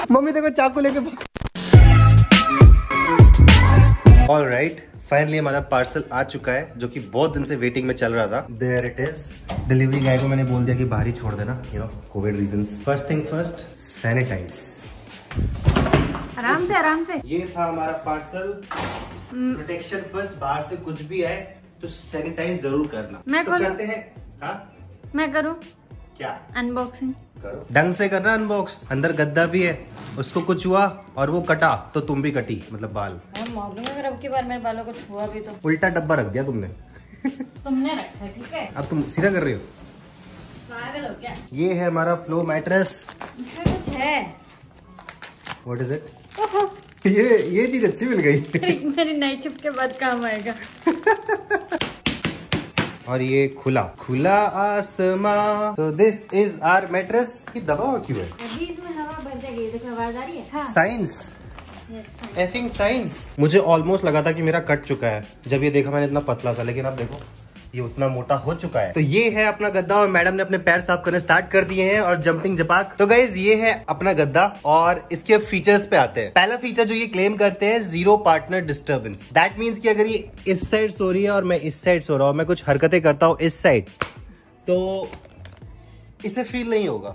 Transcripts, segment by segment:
Mummy देखो चाकू लेके। ऑलराइट, फाइनली हमारा पार्सल आ चुका है, जो कि बहुत दिन से वेटिंग में चल रहा था। There it is. Delivery guy को मैंने बोल दिया कि बाहर ही छोड़ देना, you know, COVID reasons. First thing first, sanitize. आराम से आराम से। ये था हमारा पार्सल। प्रोटेक्शन फर्स्ट, बाहर से कुछ भी आए तो सैनिटाइज जरूर करना। मैं तो करते हैं। हाँ, मैं करूँ क्या? अनबॉक्सिंग करो, ढंग से करना अनबॉक्स। अंदर गद्दा भी है, उसको कुछ हुआ और वो कटा तो तुम भी कटी, मतलब बाल। मालूम है, अब की बार मेरे बालों को छुआ भी तो उल्टा डब्बा रख दिया तुमने। तुमने रखा, ठीक है? अब तुम सीधा कर रही हो। पागल हो क्या? ये है हमारा फ्लो मैट्रेस। इसमें कुछ है। What is it? ये चीज अच्छी मिल गई। मेरी नाइट शिफ्ट के बाद काम आएगा। और ये खुला खुला आसमां। तो दिस इज आवर मैट्रेस। की दबा क्यों है? अभी इसमें हवा भर जाएगी, देखो आवाज आ रही है। हाँ। Science, I think science. मुझे ऑलमोस्ट लगा था कि मेरा कट चुका है जब ये देखा मैंने इतना पतला सा, लेकिन अब देखो ये उतना मोटा हो चुका है। तो ये है अपना गद्दा और मैडम ने अपने पैर साफ करने स्टार्ट कर दिए हैं और जंपिंग जपाक। तो गाइज ये है अपना गद्दा और इसके फीचर्स पे आते हैं। पहला फीचर जो ये क्लेम करते हैं, 0 पार्टनर डिस्टर्बेंस। दैट मीन्स कि अगर ये इस साइड सो रही है और मैं इस साइड सो रहा हूँ, मैं कुछ हरकतें करता हूँ इस साइड, तो इसे फील नहीं होगा।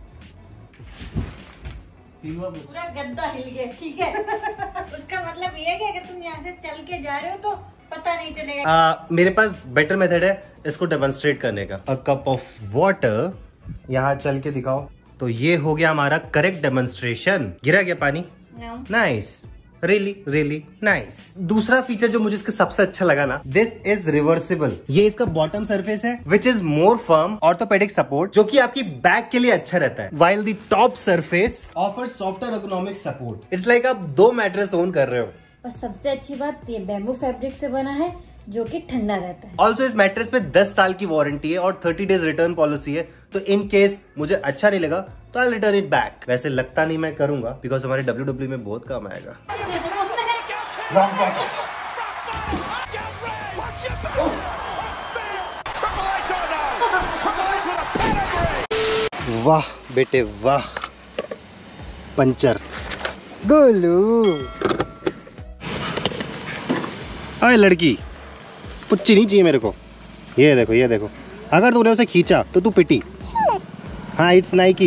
पूरा गद्दा हिल गया, ठीक है? उसका मतलब ये है कि अगर तुम यहाँ से चल के जा रहे हो तो पता नहीं चलेगा। मेरे पास बेटर मेथड है इसको डेमोन्स्ट्रेट करने का। अ कप ऑफ वाटर, यहाँ चल के दिखाओ। तो ये हो गया हमारा करेक्ट डेमोन्स्ट्रेशन। गिरा गया पानी? Nice, really really nice. दूसरा फीचर जो मुझे इसका सबसे अच्छा लगा ना, दिस इज रिवर्सिबल। ये इसका बॉटम सरफेस है which is more firm orthopedic support, जो कि आपकी बैक के लिए अच्छा रहता है। While the top surface offer softer ergonomic support. It's like आप 2 मैट्रेस ओन कर रहे हो। और सबसे अच्छी बात, ये बैम्बू फैब्रिक से बना है जो कि ठंडा रहता है। ऑल्सो इस मैट्रेस पे 10 साल की वारंटी है और 30 डेज रिटर्न पॉलिसी है। तो इन केस मुझे अच्छा नहीं लगा तो आई रिटर्न इट बैक। वैसे लगता नहीं मैं करूंगा, बिकॉज हमारे WWE में बहुत काम आएगा। वाह बेटे वाह, पंचर गोलू। अरे लड़की, पुच्ची नहीं चाहिए मेरे को। ये देखो ये देखो, अगर तूने उसे खींचा तो तू पिटी। हाँ, it's Nike.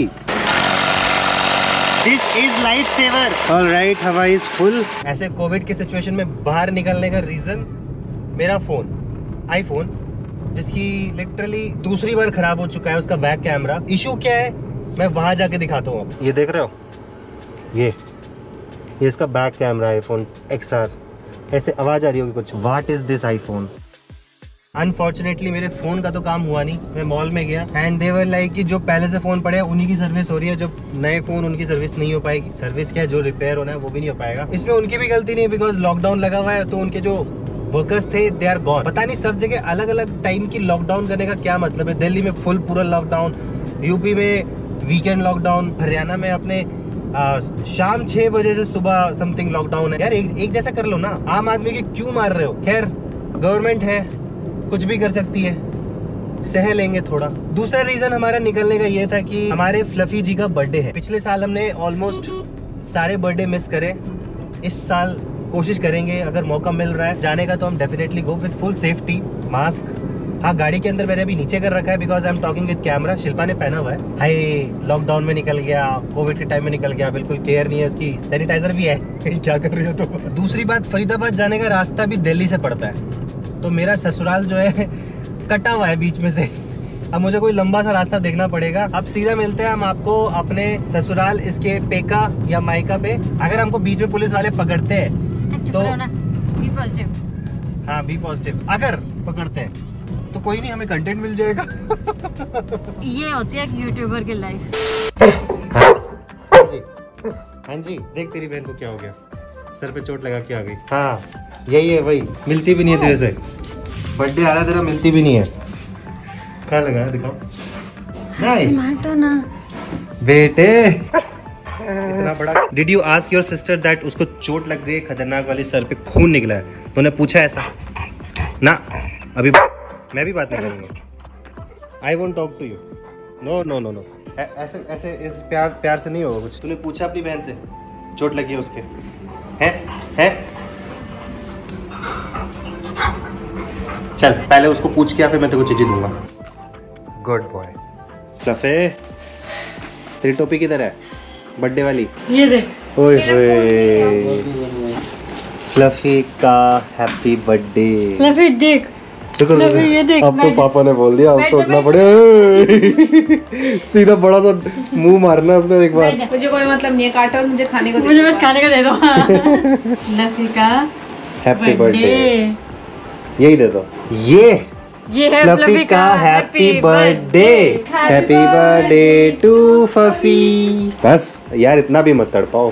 This is life saver. Alright, हवा इज फुल। ऐसे कोविड के सिचुएशन में बाहर निकलने का रीजन मेरा फोन, आईफोन, जिसकी लिटरली दूसरी बार खराब हो चुका है उसका बैक कैमरा। इशू क्या है मैं वहां जाके दिखाता हूँ। ये देख रहे हो, ये इसका बैक कैमरा आईफोन XR। ऐसे आवाज आ रही होगी कुछ, what is this iPhone. Unfortunately मेरे फोन का तो काम हुआ नहीं। मैं मॉल में गया एंड दे वर लाइक कि जो पहले से फोन पड़े हैं उन्हीं की सर्विस हो रही है, जो नए फोन उनकी सर्विस नहीं हो पाएगी। सर्विस क्या है, जो रिपेयर होना है वो भी नहीं हो पाएगा। इसमें उनकी भी गलती नहीं, बिकॉज लॉकडाउन लगा हुआ है तो उनके जो वर्कर्स थे दे आर गॉन। पता नहीं सब जगह अलग अलग टाइम की लॉकडाउन करने का क्या मतलब है। दिल्ली में फुल पूरा लॉकडाउन, यूपी में वीकेंड लॉकडाउन, हरियाणा में अपने शाम 6 बजे से सुबह समथिंग लॉकडाउन है। यार एक जैसा कर लो ना, आम आदमी के क्यों मार रहे हो। खैर गवर्नमेंट है, कुछ भी कर सकती है, सह लेंगे थोड़ा। दूसरा रीजन हमारा निकलने का ये था कि हमारे फ्लफी जी का बर्थडे है। पिछले साल हमने ऑलमोस्ट सारे बर्थडे मिस करे। इस साल कोशिश करेंगे, अगर मौका मिल रहा है जाने का तो हम definitely go with full safety, mask. हाँ, गाड़ी के अंदर मैंने अभी नीचे कर रखा है because I am talking with camera. Shilpa ने पहना हुआ है। हाय, लॉकडाउन में निकल गया, कोविड के टाइम में निकल गया, बिल्कुल केयर नहीं है उसकी। सैनिटाइजर भी है। क्या कर रही हो तो। दूसरी बात, फरीदाबाद जाने का रास्ता भी दिल्ली से पड़ता है, तो मेरा ससुराल जो है कटा हुआ है बीच में से। अब मुझे कोई लंबा सा रास्ता देखना पड़ेगा। अब सीधा मिलते हैं हम आपको अपने ससुराल, इसके पेका या मायका पे। अगर हमको बीच में पुलिस वाले पकड़ते हैं तो बी पॉजिटिव। हाँ, बी पॉजिटिव। अगर पकड़ते हैं तो कोई नहीं, हमें कंटेंट मिल जाएगा। ये होती है यूट्यूबर की लाइफ। हाँ जी, देख तेरी बहन को क्या हो गया, सर पे चोट लगा के आ गई। हाँ यही है, वही मिलती भी नहीं है तेरे से। बर्थडे आ रहा तेरा, मिलती भी नहीं है। क्या लगा है, दिखाओ। नाइस ना बेटे, इतना बड़ा। Did you ask your sister that उसको चोट लग गई खतरनाक वाली, सर पे खून निकला है, तूने पूछा ऐसा ना? अभी मैं भी बात नहीं करूंगा। I won't talk to you. No no no no, ऐसे ऐसे इस प्यार से नहीं होगा कुछ। तूने पूछा अपनी बहन से चोट लगी है उसके? है? चल पहले उसको पूछ के फिर मैं तेरे को चीजें दूंगा। Good boy. फ्लफी तेरी टोपी किधर है बर्थडे वाली? ये देख। ओए होए फ्लफी का हैप्पी बर्थडे। फ्लफी देख। ये देख, अब तो पापा ने बोल दिया, अब तो उठना पड़े। सीधा बड़ा सा मुंह मारना उसने एक बार। मुझे कोई मतलब नहीं है, काटो और मुझे खाने को दे दो। मुझे बस खाने का दे दो। फ्लफी का हैप्पी बर्थडे। यही दे दो। ये है फ्लफी का happy birthday. Happy birthday to फफी। बस यार इतना भी मत तड़पाओ।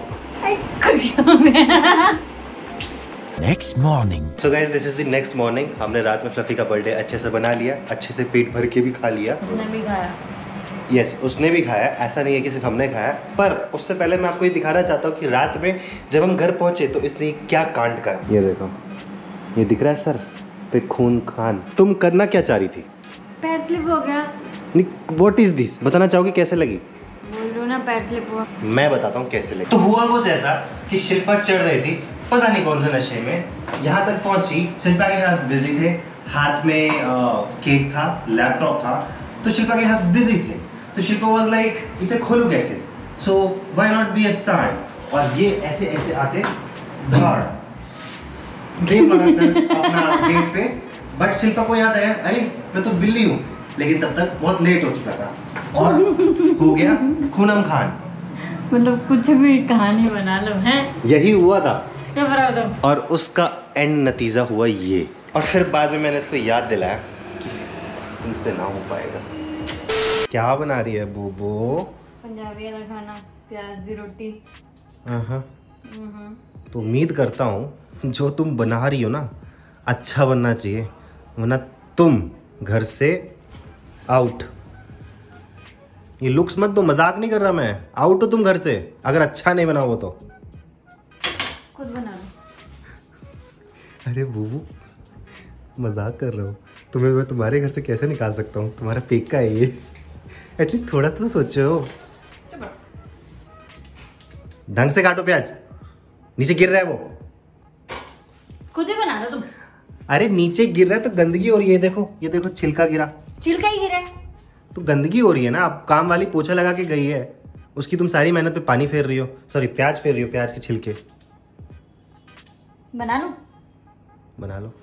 Next morning. So guys this is the next morning. हमने रात में फ्लफी का बर्थडे अच्छे से बना लिया, अच्छे से पेट भर के भी खा लिया। उसने भी खाया। यस उसने भी खाया, ऐसा नहीं है कि सिर्फ हमने खाया। पर उससे पहले मैं आपको ये दिखाना चाहता हूँ कि रात में जब हम घर पहुंचे तो इसने क्या कांड करा। ये देखो, ये दिख रहा है सर पे खून खान। तुम करना क्या चाह रही थी? पैर स्लिप हो गया। What is this? बताना चाहोगे कैसे लगी? बोल रहा ना पैर स्लिप हुआ। मैं बताता हूँ कैसे लगी। तो हुआ कुछ ऐसा कि शिल्पा चढ़ रही थी पता नहीं कौन से नशे में, यहाँ तक पहुंची। शिल्पा के हाथ बिजी थे, हाथ में केक था, लैपटॉप था, तो शिल्पा के हाथ बिजी थे। तो शिल्पा वाज लाइक इसे खोलूं कैसे? So why not be a side. और ये ऐसे ऐसे आते धाड़ दे मारा सर अपना गेट पे। बट शिल्पा को याद आया अरे मैं तो बिल्ली हूँ, लेकिन तब तक बहुत लेट हो चुका था और हो गया खूनम खान। मतलब कुछ भी कहानी बना लो है। यही हुआ था तुम। और उसका एंड नतीजा हुआ ये। और फिर बाद में मैंने इसको याद दिलाया कि तुमसे ना हो पाएगा। क्या बना रही है बोबो? पंजाबी वाला खाना, प्याज दी रोटी। तो उम्मीद करता हूँ जो तुम बना रही हो ना अच्छा बनना चाहिए, वरना तुम घर से आउट। ये लुक्स मत दो, मजाक नहीं कर रहा मैं। आउट हो तुम घर से अगर अच्छा नहीं बना हो तो। खुद बना लो। अरे बूबू मजाक कर रहे हो? तुम्हें मैं तुम्हारे घर से कैसे निकाल सकता हूँ? तुम्हारा पेक का है ये। एटलीस्ट थोड़ा तो सोचो। ढंग से काटो प्याज, नीचे गिर रहा है वो। खुद ही बना दो तुम। अरे नीचे गिर रहा है तो गंदगी हो रही है। ये देखो छिलका गिरा। छिलका ही गिरा है तो गंदगी हो रही है ना। अब काम वाली पोछा लगा के गई है, उसकी तुम सारी मेहनत पे पानी फेर रही हो। सॉरी प्याज फेर रही हो, प्याज के छिलके। बना लो। बना लो,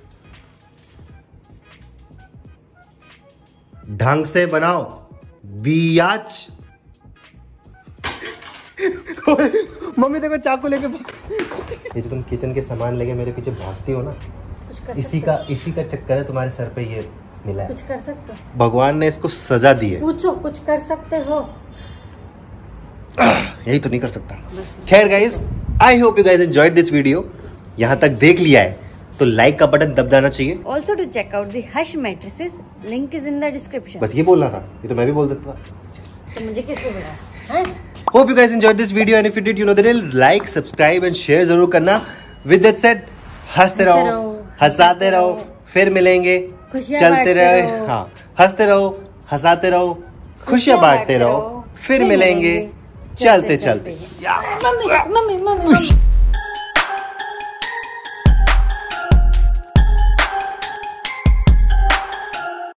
ढंग से बनाओ बियाज। मम्मी देखो चाकू लेके। ये जो तुम किचन के सामान लेके मेरे पीछे भागती हो ना, इसी का चक्कर है तुम्हारे सर पे ये मिला है। कुछ कर सकते हो? भगवान ने इसको सजा दी है। पूछो कुछ कर सकते हो? यही तो नहीं कर सकता। खैर guys, I hope you guys enjoyed this video. यहाँ तक देख लिया है तो लाइक का बटन दब जाना चाहिए। Also to check out the Hush mattresses, link is in the description. बस ये बोलना था, ये तो मैं भी बोल देता था। तो मुझे किसको बोला? Hope you guys enjoyed this video and if you did, you know the drill, like subscribe and share जरूर करना। विद दैट सेड, हंसते रहो, हंसाते रहो, फिर मिलेंगे, चलते रहे। हाँ, हंसते रहो, हंसाते रहो, खुशियां बांटते रहो, फिर मिलेंगे चलते चलते। Mummy mummy mummy